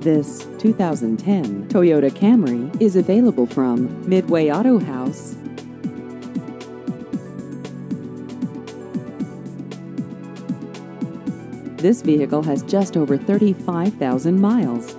This 2010 Toyota Camry is available from Midway Auto House. This vehicle has just over 35,000 miles.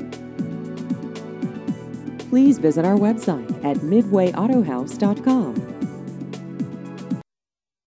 Please visit our website at midwayautohouse.com.